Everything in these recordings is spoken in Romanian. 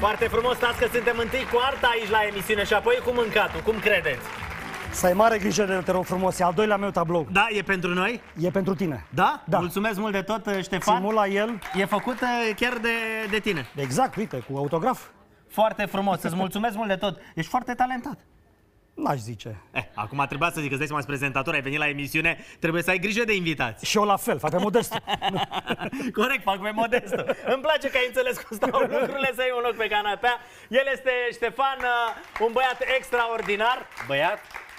Foarte frumos, stați că suntem întâi cu arta aici la emisiune și apoi cu mâncatul. Cum credeți? Să ai mare grijă de el, te rog frumos, e al doilea meu tablou. Da, e pentru noi? E pentru tine. Da? Da. Mulțumesc mult de tot, Ștefan. Țin mult la el. E făcut chiar de tine. Exact, uite, cu autograf. Foarte frumos, îți mulțumesc mult de tot. Ești foarte talentat. N-aș zice. Acum trebuia să zic că îți dai seama, prezentator, ai venit la emisiune, trebuie să ai grijă de invitați. Și eu la fel, fac pe modestul. Corect, fac pe modestul. Îmi place că ai înțeles cum stau lucrurile, să iei un loc pe canapea. El este Ștefan, un băiat extraordinar. Băiat?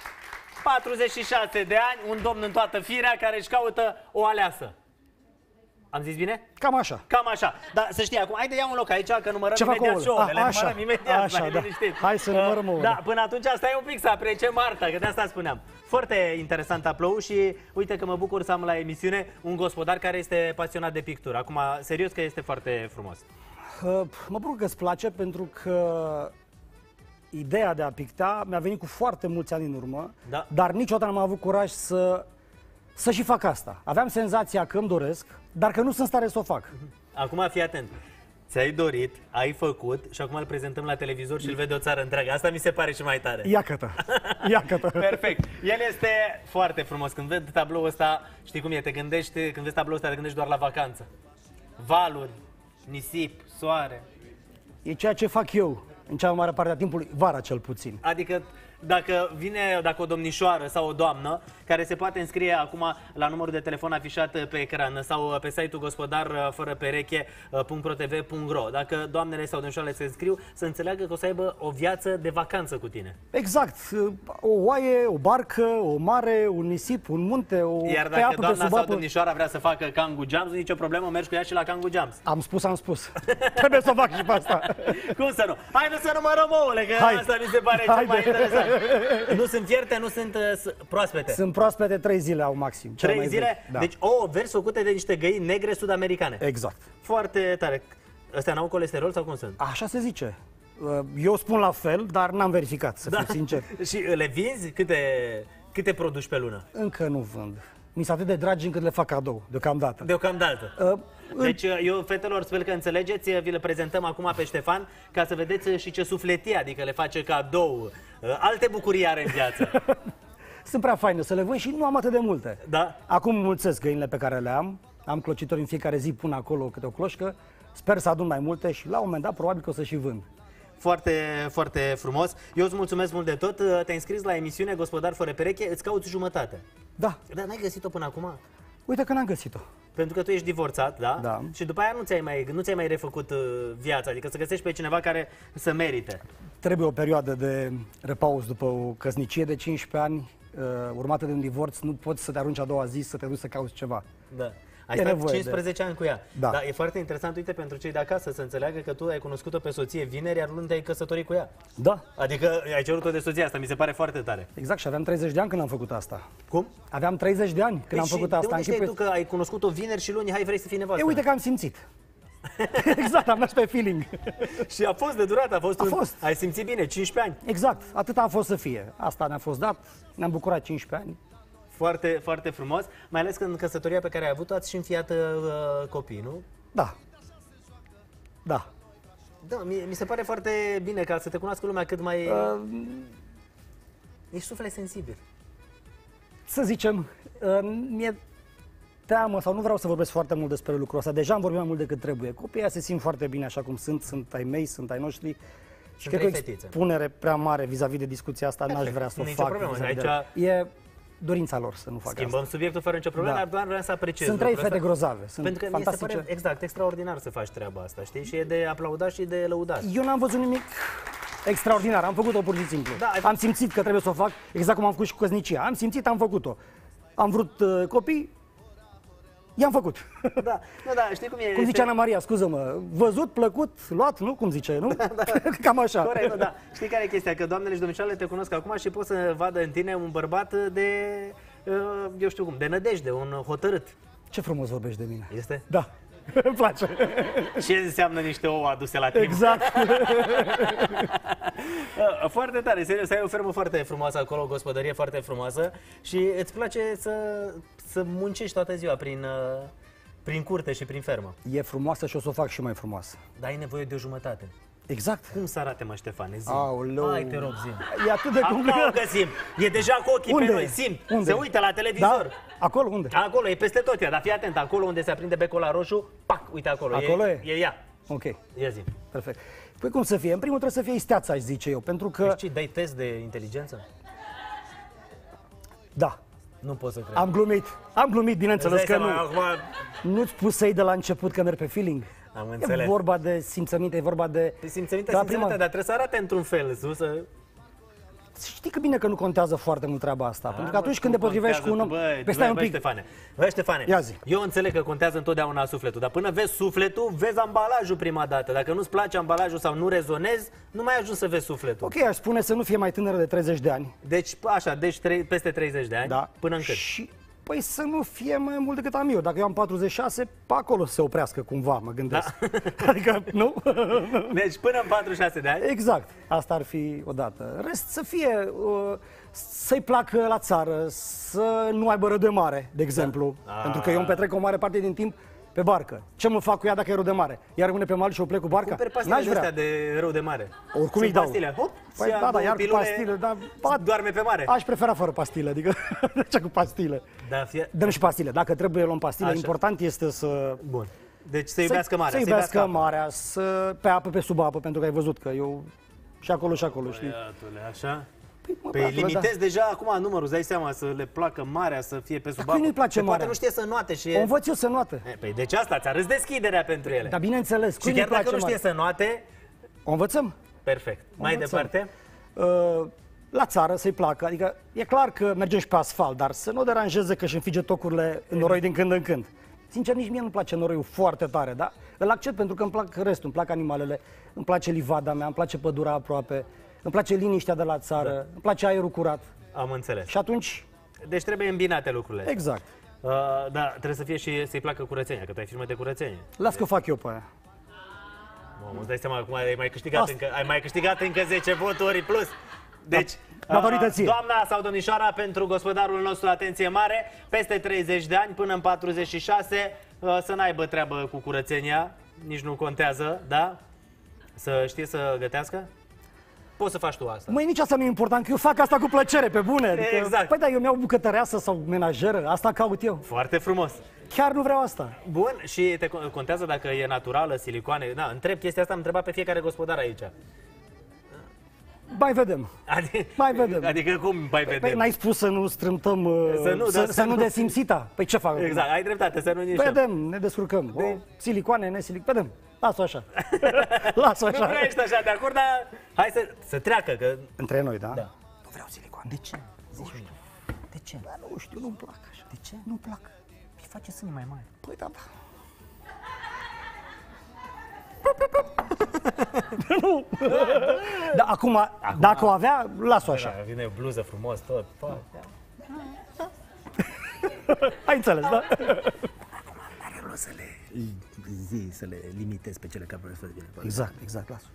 46 de ani, un domn în toată firea care își caută o aleasă. Am zis bine? Cam așa. Cam așa. Dar să știi, acum, haide ia un loc aici, că numărăm Ce imediat fac show-urile. așa, Imediat, așa, da. Hai să numărăm ouăle. Da, până atunci stai un pic să apreciem arta, că de asta spuneam. Foarte interesant tablou și uite că mă bucur să am la emisiune un gospodar care este pasionat de pictură. Acum, serios că este foarte frumos. Mă bucur că îți place pentru că ideea de a picta mi-a venit cu foarte mulți ani în urmă, Da. dar niciodată n-am avut curaj să și fac asta. Aveam senzația că îmi doresc, dar că nu sunt stare să o fac. Acum fii atent. Ți-ai dorit, ai făcut și acum îl prezentăm la televizor și îl vede o țară întreagă. Asta mi se pare și mai tare. Iacă-te! Iacă-te! Perfect. El este foarte frumos. Când vezi tabloul ăsta, știi cum e, când vezi tabloul ăsta, te gândești doar la vacanță. Valuri, nisip, soare. E ceea ce fac eu, în cea mai mare parte a timpului, vara cel puțin. Adică dacă o domnișoară sau o doamnă care se poate înscrie acum la numărul de telefon afișat pe ecran sau pe site-ul gospodarfărăpereche.protv.ro. Dacă doamnele sau domnișoarele se înscriu, să înțeleagă că o să aibă o viață de vacanță cu tine. Exact. O oaie, o barcă, o mare, un nisip, un munte, o Iar pe dacă apă, doamna pe sub sau apă. domnișoara vrea să facă Kangoo Jumps, nicio problemă, mergi cu ea și la Kangoo Jumps. Am spus. Trebuie să fac și pe asta. Cum să nu? Haideți să numărăm ouăle, că Hai. asta mi se pare cel mai interesant. Nu sunt fierte, nu sunt proaspete. Sunt proaspete 3 zile au maxim. 3 zile? Da. Deci ouă verzi făcute de niște găini negre sud-americane. Exact. Foarte tare. Astea n-au colesterol sau cum sunt? Așa se zice. Eu spun la fel, dar n-am verificat, să fiu sincer. Și le vinzi? Câte produci pe lună? Încă nu vând. Mi s-a atât de dragi încât le fac cadou, deocamdată. Deocamdată. Deci eu, fetelor, sper că înțelegeți, vi le prezentăm acum pe Ștefan ca să vedeți și ce sufletie, adică le face cadou. Alte bucurii are în viață. Sunt prea faine să le vând și nu am atât de multe. Da? Acum mulțesc găinile pe care le am. Am clocitori în fiecare zi, pun acolo câte o cloșcă. Sper să adun mai multe și la un moment dat probabil că o să și vând. Foarte, foarte frumos. Eu îți mulțumesc mult de tot. Te-ai înscris la emisiune Gospodar fără pereche, îți cauți jumătate. Da. Dar n-ai găsit-o până acum? Uite că n-am găsit-o. Pentru că tu ești divorțat, da? Da. Și după aia nu ți-ai mai refăcut viața, adică să găsești pe cineva care să merite. Trebuie o perioadă de repaus după o căsnicie de 15 ani, urmată de un divorț. Nu poți să te arunci a doua zi să te duci să cauți ceva. Da. Ai E stat nevoie 15 ani cu ea. Da. Dar e foarte interesant, uite, pentru cei de acasă să înțeleagă că tu ai cunoscut-o pe soție vineri, iar luni te-ai căsătorit cu ea. Da. Adică ai cerut-o de soție, asta mi se pare foarte tare. Exact, și aveam 30 de ani când am făcut asta. Cum? Aveam 30 de ani când am făcut asta. De unde știi tu că ai cunoscut-o vineri și luni, hai, vrei să fii nevastă? Uite că am simțit. Exact, am mers pe feeling. Și a fost de durată, A fost. Ai simțit bine, 15 ani. Exact, atât a fost să fie. Asta ne-a fost dat, ne-am bucurat 15 ani. Foarte, foarte frumos, mai ales că în căsătoria pe care ai avut-o ați și înfiat copii, nu? Da. Da. Da, mi se pare foarte bine ca să te cunoască lumea cât mai... Ești suflet sensibil. Să zicem, mi-e teamă sau nu vreau să vorbesc foarte mult despre lucrul ăsta. Deja am vorbit mai mult decât trebuie. Copiii se simt foarte bine așa cum sunt ai mei, sunt ai noștri. Și cred că o expunere prea mare vis-a-vis de discuția asta n-aș vrea să o fac. Problemă. E dorința lor să nu facă Schimbăm asta. subiectul fără nicio problemă, Da. dar doar vreau să apreciez. Sunt 3 fete grozave, sunt Pentru că fantastice. mi se pare exact, extraordinar să faci treaba asta, știi? Și e de aplaudat și de lăudat. Eu n-am văzut nimic extraordinar, am făcut-o pur și simplu. Da, am simțit că trebuie să o fac, exact cum am făcut și cu căsnicia. Am simțit, am făcut-o. Am vrut copii, i-am făcut. Da, nu, da, știi cum e? Cum zice Ana Maria, scuză-mă, văzut, plăcut, luat, nu? Cum zice, nu? Da. Cam așa. Corect, nu, da. Știi care e chestia? Că doamnele și domnișoarele te cunosc acum și pot să vadă în tine un bărbat de, eu știu cum, de nădejde, un hotărât. Ce frumos vorbești de mine. Este? Da. Îmi place. Ce înseamnă niște ouă aduse la timp? Exact. Foarte tare, serios, ai o fermă foarte frumoasă acolo, o gospodărie foarte frumoasă și îți place să muncești toată ziua prin curte și prin fermă. E frumoasă și o să o fac și mai frumoasă. Dar ai nevoie de o jumătate. Exact. Cum să arate, mă, Ștefane? Zi. Aoleu. Hai, te rog, zi. E atât de Acum complicat. o găsim. E deja cu ochii Unde? pe noi, simt. Unde? Se uită la televizor. Da? Acolo unde? Acolo, e peste tot ea, dar fii atent, acolo unde se aprinde becul la roșu, pac, uite acolo. Acolo e? E ea. Ok, Ia zi. perfect. Păi cum să fie? În primul trebuie să fie isteața, aș zice eu, pentru că... Deci ce, dai test de inteligență? Da, Nu pot să cred. am glumit, bineînțeles Îți că dai nu. seama, acum Nu-ți spusei de la început că merg pe feeling. am E înțeles. vorba de simțăminte, e vorba de... Simțăminte, Da, simțăminte, prima- dar trebuie să arate într-un fel, nu să... Știi că bine că nu contează foarte mult treaba asta, pentru că atunci când te Cum potrivești cu un om... contează? Păi stai un Băi, pic, Ștefane. Băi, Ștefane, Ia zi. eu înțeleg că contează întotdeauna sufletul, dar până vezi sufletul, vezi ambalajul prima dată. Dacă nu-ți place ambalajul sau nu rezonezi, nu mai ajungi să vezi sufletul. ok, aș spune să nu fie mai tânără de 30 de ani. Deci, așa, deci peste 30 de ani, Da. până în cât? Și, păi să nu fie mai mult decât am eu. Dacă eu am 46, pe acolo se oprească cumva, mă gândesc. Da. Adică, nu? Deci până în 46 de ani. Exact, asta ar fi o dată. Rest să fie, să-i placă la țară, să nu aibă rău de mare, de exemplu. Da. Pentru că eu îmi petrec o mare parte din timp pe barcă. Ce mă fac cu ea dacă e rău de mare? Ea rămâne pe mal și o plec cu barca? Cumperi N-aș pastile vrea. astea de rău de mare. Oricum Sunt îi dau. pastile. Hop, Păi ia da, două iar cu pilule, pastile, da, doarme pe mare. Aș prefera fără pastile, adică ce cu pastile. Da, fie... Dăm și pastile. Dacă trebuie, luăm pastile. Așa. Important este să... Bun. Deci să iubească marea. Să iubească apa. marea, pe apă, pe sub apă, pentru că ai văzut că eu și acolo, știi? Iatule, așa. Mă, Păi băiatule, limitezi deja acum numărul, îți dai seama să le placă marea, să fie pe sub cui nu-i place Că poate marea? nu știe să noate și O învăț eu să noate. Păi deci asta, ți-a râs deschiderea pentru ele. Dar bineînțeles, Și cui chiar nu-i place dacă nu știe marea? să noate, O învățăm? perfect. Mai învățăm. departe? La țară să-i placă, adică e clar că mergem și pe asfalt, dar să nu o deranjeze că își înfige tocurile în noroi din când în când. Sincer, nici mie nu-mi place noroiul foarte tare, dar îl accept pentru că îmi plac restul, îmi plac animalele, îmi place livada mea, îmi place pădurea aproape, îmi place liniștea de la țară, îmi place aerul curat. Am înțeles. Și atunci, Deci trebuie îmbinate lucrurile. exact, Da, trebuie să fie și să-i placă curățenia, că tu ai firmă de curățenie. las că o fac eu pe aia. Mamă, îți dai seama acum ai mai câștigat, Asta. ai mai câștigat încă 10 voturi plus. Deci, Datorită ție. doamna sau domnișoara, pentru gospodarul nostru, atenție mare, peste 30 de ani, până în 46, să n-aibă treabă cu curățenia, nici nu contează, da? Să știe să gătească? Poți să faci tu asta. Măi, nici asta nu e important, că eu fac asta cu plăcere, pe bune. Adică, Exact. Păi da, eu mi-au bucătăreasă sau menajeră, asta caut eu. Foarte frumos. Chiar nu vreau asta. Bun, și te contează dacă e naturală, silicoane? Da, întreb chestia asta, am întrebat pe fiecare gospodar aici. Mai vedem. Mai vedem. Adică cum mai vedem? Păi n-ai spus să nu strâmtăm, să nu desimțita. Păi ce fac? Exact, ai dreptate, să nu nișăm. Vedem, ne descurcăm. O, silicoane, nesilicoane, vedem. Las-o așa. Las-o Nu așa. prea ești așa de acord, dar hai să treacă, că... Între noi, da? Da. Nu vreau silicoane. De ce? Zici tu. De ce? Dar nu știu, nu-mi plac așa. De ce? Nu-mi plac. Îi face sâni mai mari. Păi da, da. Nu. Da, acum, dacă o avea, las-o așa. Da, vine bluză frumos, tot. Ai înțeles, da? Are rost să le limitezi pe cele care vreau să bine. Exact, exact, las-o.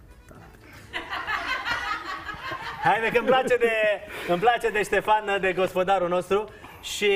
Haide că îmi place de Ștefan, de gospodarul nostru. Și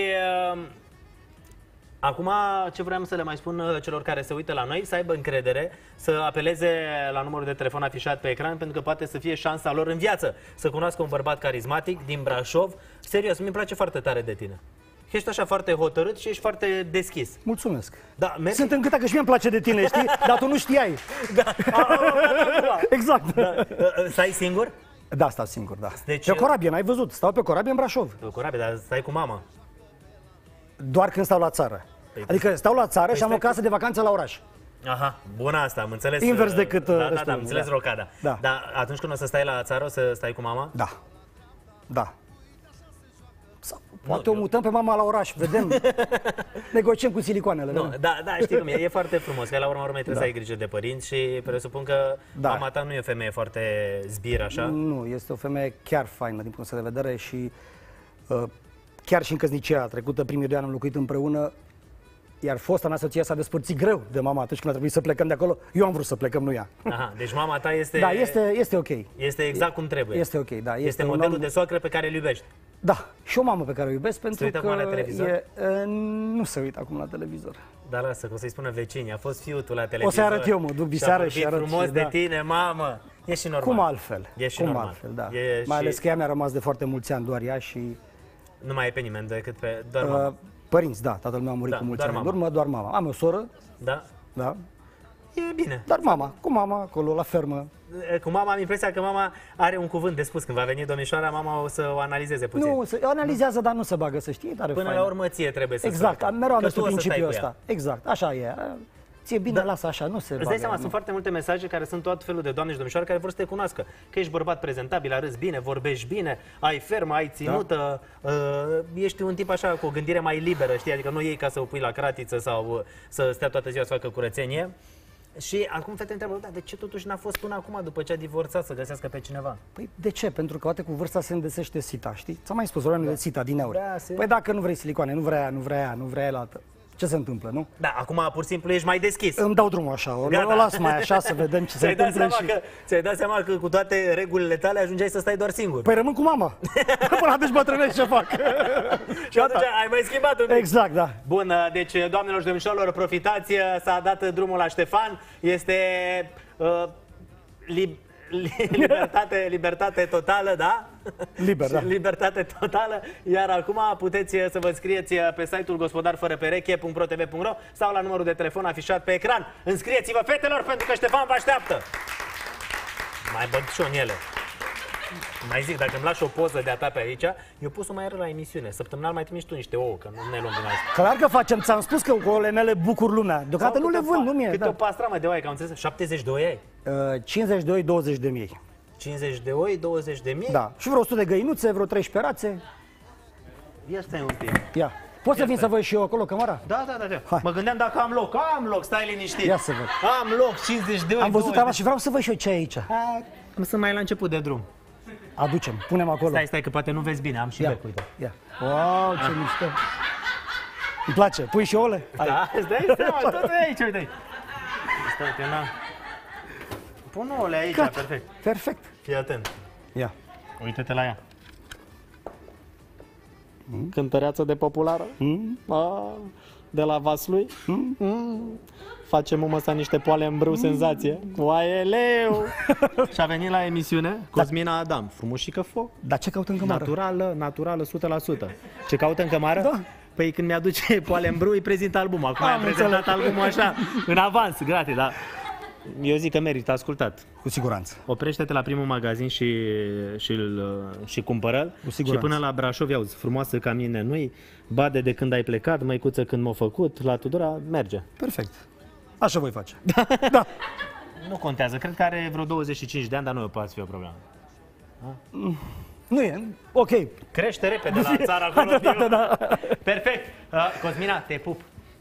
acum ce vreau să le mai spun celor care se uită la noi, să aibă încredere, să apeleze la numărul de telefon afișat pe ecran, pentru că poate să fie șansa lor în viață, să cunoască un bărbat carismatic din Brașov. Serios, mi-mi place foarte tare de tine. Ești așa foarte hotărât și ești foarte deschis. Mulțumesc. Da, mergi? Sunt încât că și mie îmi place de tine, știi? Dar tu nu știai. Da. Exact. Stai singur? Da, stau singur, da. Deci- Pe o corabie, n-ai văzut? Stau pe o corabie în Brașov. Pe corabie, dar stai cu mama. Doar când stau la țară. Adică stau la țară și am o casă de vacanță la oraș. Aha, bună asta, am înțeles. Invers decât da, restul, am înțeles da. rocada. Da. Dar atunci când o să stai la țară, o să stai cu mama? Da. Da. Sau poate o mutăm pe mama la oraș, vedem. Negociem cu silicoanele. Nu, vedem. da, știi cum e foarte frumos, că la urma urmei trebuie să ai grijă de părinți și presupun că Da. mama ta nu e o femeie foarte zbir, așa? Nu, este o femeie chiar faină din punctul de vedere și chiar și în căsnicia trecută, primii 2 ani am locuit împreună, iar fosta mea soție s-a despărțit greu de mama atunci când a trebuit să plecăm de acolo. Eu am vrut să plecăm, nu ea. Aha, deci mama ta este... Da, este ok. Este exact cum trebuie. Este ok, da. Este un modelul om- de soacră pe care îl iubești. Da, și o mamă pe care o iubesc pentru uită că acum la televizor? nu se uită acum la televizor. Dar lasă, că o să-i spună vecinii, a fost fiul tu la televizor. O să arăt eu, mă duc diseară și și arăt frumos și- de da. tine, mamă. E și normal. Cum altfel? E și Cum normal. altfel, da. E Mai și... ales că ea mi-a rămas de foarte mulți ani, doar ea și... Nu mai e pe nimeni decât pe doar mama. Părinți, da, tatăl meu a murit Da, cu mulți doar ani în mama. urmă, doar mama. Am o soră, Da? da, E bine. dar mama, cu mama, acolo, la fermă. Cu mama am impresia că mama are un cuvânt de spus. Când va veni domnișoara, mama o să o analizeze puțin. Nu, se analizează, dar nu se bagă, să știi, tare Până faină. la urmă ție trebuie să Exact, facă. mereu am Că mers tu pe o să stai principiul cu ea. ăsta. Exact, așa e. Ție bine, lasă așa, nu se bagă. Îți dai seama, nu. sunt foarte multe mesaje care sunt tot felul de doamne și domnișoare care vor să te cunoască. Că ești bărbat prezentabil, arăți bine, vorbești bine, ai fermă, ai ținută, ești un tip așa cu o gândire mai liberă, știi? Adică nu iei ca să o pui la cratiță sau să stea toată ziua să facă curățenie. Și acum fete întreabă, da, de ce totuși n-a fost până acum, după ce a divorțat, să găsească pe cineva? Păi de ce? Pentru că poate cu vârsta se îndesește sita, știi? Ți-am mai spus, vorbeam de sita din aur. Da, Păi dacă nu vrei silicoane, nu vrea la altă. Ce se întâmplă, nu? Da, acum pur și simplu ești mai deschis. Îmi dau drumul așa, o Gata. las mai așa să vedem ce se întâmplă și... Ți-ai dat seama că cu toate regulile tale ajungeai să stai doar singur. Păi rămân cu mama. Până atunci bătrânești ce fac. Și atunci ai mai schimbat un pic. Exact, da. Bun, deci, doamnelor și domnișoarelor, profitați, s-a dat drumul la Ștefan, este libertate totală, da? Liber, da. Libertate totală, iar acum puteți să vă înscrieți pe site-ul gospodarfărăpereche.protv.ro sau la numărul de telefon afișat pe ecran. Înscrieți-vă, fetelor, pentru că Ștefan vă așteaptă! Mai băg și în ele. Mai zic, dacă îmi lași o poză de-a ta pe aici, eu pot să mai arăt la emisiune. Săptămânal mai trimiși tu niște ouă, că nu ne luăm din asta. Clar că facem, ți-am spus că cu ouăle mele bucur lumea. Deocamdată nu le vând, nu mie. Câte Da. o pastramă de oaie, că am înțeles? 70 de oi ai? 52-20 de mii. 50 de oi, 20 de mii? Da. Și vreo 100 de găinuțe, vreo 13 rațe. Ia stai un pic. Ia. Poți să vin să văd și eu acolo cămara? Da, da, da, da. Hai. Mă gândeam dacă am loc. Am loc, stai liniștit. Ia să văd. Am loc, 50 de oi. Am văzut 20 treaba și vreau să văd și eu ce e aici. Am să mai la început de drum. Aducem, punem acolo. Stai, că poate nu vezi bine, am și Ia, bec, uite. ia. Wow, ce mișto. Îmi place. Pui și ouăle? Hai. Da, stai seama, tot e aici, uite. Stai, că n-am. Pun ouăle aici, Gata. perfect. Perfect. Fii atent. Ia. Uite-te la ea. Cântăreață de populară. De la Vaslui. Face mumă sa niște poale în brâu, senzație. Oaieleu! Și a venit la emisiune Cosmina Adam, frumușică foc. Dar ce caută în cămară? Naturală, 100%. Ce caută în cămară? Da. Păi când mi-aduce poale în brâu, îi prezint albumul. Acum am prezentat albumul așa, în avans, gratis, dar eu zic că merită ascultat. Cu siguranță. Oprește-te la primul magazin și cumpără-l. Și siguranță. până la Brașov, iauzi, frumoasă ca mine nu-i, Bade de când ai plecat, Măicuță când m-a făcut, la Tudora merge. Perfect. Așa voi face. Da. Nu contează, cred că are vreo 25 de ani, dar nu poate fi o problemă. Nu e. Ok. Crește repede la țara acolo. Da. Perfect. Cosmina, te pup.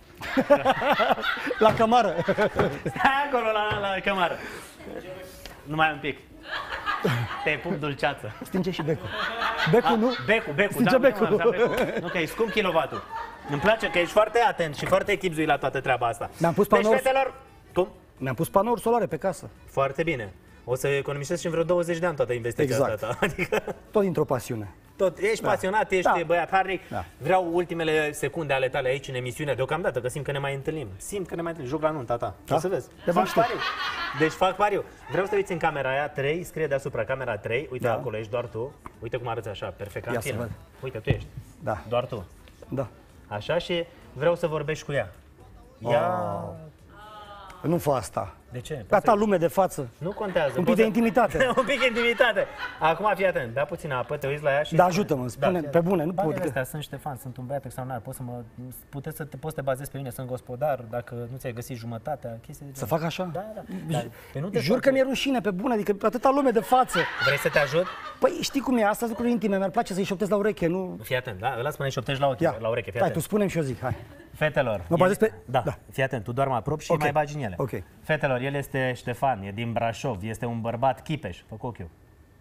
La cămară. Stai acolo la cămară. Numai un pic. Te pup, dulceață. Stinge și becul. Becul, nu? Becul. Stinge becul. Nu, că e scump kilovatul. Îmi place că ești foarte atent și foarte echipzuit la toată treaba asta. Mi-am pus Deci, panouri. fetelor, cum? Mi-am pus panouri solare pe casă. Foarte bine. O să economisesc și în vreo 20 de ani toată investiția Exact. asta. Adică Tot dintr-o pasiune. tot, ești pasionat, ești băiat harnic. Da. Vreau ultimele secunde ale tale aici în emisiune, deocamdată, că simt că ne mai întâlnim. Joc la nunta ta. Da? O să vezi. Te Fac aștept. pariu. Deci fac pariu. Vreau să te uiți în camera aia 3, scrie deasupra camera 3. Uite Da. acolo, ești doar tu. Uite cum arăți așa, perfect ca în Ia să film. văd. Uite, tu ești. Da. Doar tu. Da. Așa, și vreau să vorbești cu ea. Ea... Nu fă asta. De ce? Pe a ta lume de față. Nu contează. Un pic de intimitate. Un pic de intimitate. Acum fii atent, da puțină apă, te uiți la ea și... Da, ajută-mă, spune, fii pe bune, nu Banele pot. astea, sunt Ștefan, sunt un băiat extraordinar, poți să te bazezi pe mine, sunt gospodar, dacă nu ți-ai găsit jumătatea, chestii de Să fac așa? Da. Dar, nu te Jur că mi-e rușine, pe bune, adică pe atâta lume de față. Vrei să te ajut? Păi știi cum e, asta sunt lucruri intime, mi-ar place să-i șoptesc la ureche, nu... Fii atent, da? Lasă până-i șoptești la ochi, la ureche, fii Hai, atent. tu spune-mi și eu zic, hai. Fetelor. Mă bazez pe... Da, fii atent, tu doar mă apropi și Ok. mai bagi în ele. Ok. Fetelor, el este Ștefan, e din Brașov, este un bărbat chipeș, fă cu ochiul.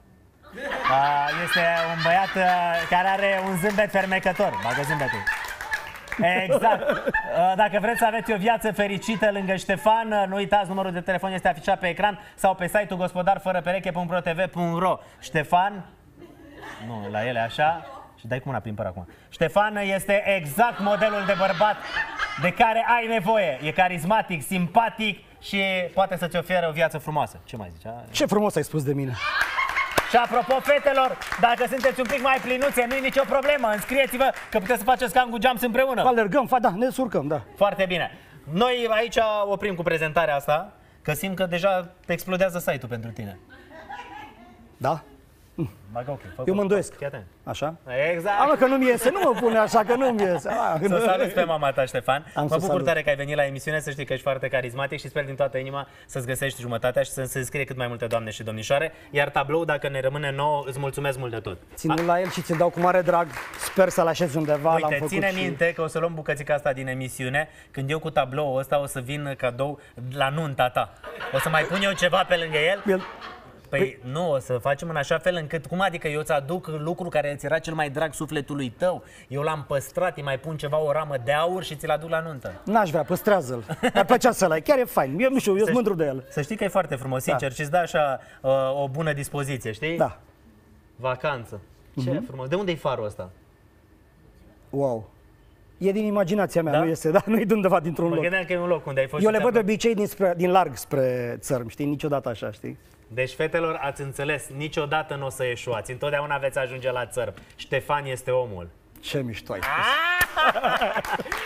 Este un băiat care are un zâmbet fermecător, bagă zâmbetul. Exact. Dacă vreți să aveți o viață fericită lângă Ștefan, nu uitați, numărul de telefon este afișat pe ecran sau pe site-ul gospodarfărăpereche.protv.ro. Ștefan, nu, la ele așa, și dai cu mâna prin păr acum. Ștefan este exact modelul de bărbat de care ai nevoie. E carismatic, simpatic, și poate să-ți ofere o viață frumoasă. Ce mai zicea? Ce frumos ai spus de mine. Și apropo, fetelor, dacă sunteți un pic mai plinuțe, nu e nicio problemă. Înscrieți-vă că puteți să faceți Kangoo Jumps împreună. Alergăm, da, ne surcăm, da. Foarte bine. Noi aici oprim cu prezentarea asta, că simt că deja explodează site-ul pentru tine. Da? Bagă ochii, fă Eu mă îndoiesc. Fii atent. Așa? Exact. Mă, că nu-mi iese, nu mă pune așa, că nu-mi iese. Să saluți pe mama ta, Ștefan. Am Mă să bucur salut. tare că ai venit la emisiune, să știi că ești foarte carismatic și sper din toată inima să-ți găsești jumătatea și să se înscrie cât mai multe doamne și domnișoare. Iar tablou, dacă ne rămâne nouă, îți mulțumesc mult de tot. Țin la el și ți-l dau cu mare drag. Sper să-l așez undeva. L-am Uite, făcut ține și... minte că o să luăm bucățica asta din emisiune. Când eu cu tabloul ăsta o să vin cadou la nunta ta. O să mai pun eu ceva pe lângă el? Păi nu, o să facem în așa fel încât, cum adică eu îți aduc lucru care ți era cel mai drag sufletului tău, eu l-am păstrat, îi mai pun ceva, o ramă de aur și ți-l aduc la nuntă. N-aș vrea, păstrează-l. Ar plăcea să-l ai, chiar e fain. Eu nu știu, eu sunt mândru de el. Să știi că e foarte frumos, sincer, și îți dă așa o bună dispoziție, știi? Da. Vacanță. Ce frumos. De unde e farul ăsta? Wow. E din imaginația mea, Da? nu este, da? Nu e de undeva dintr-un Mă loc. gândeam că e un loc unde ai fost. Eu și le văd de ți-am- obicei din larg spre țărm, știi? Niciodată așa, știi? Deci, fetelor, ați înțeles, niciodată nu o să eșuați. Întotdeauna veți ajunge la țărm. Ștefan este omul. Ce mișto ai spus.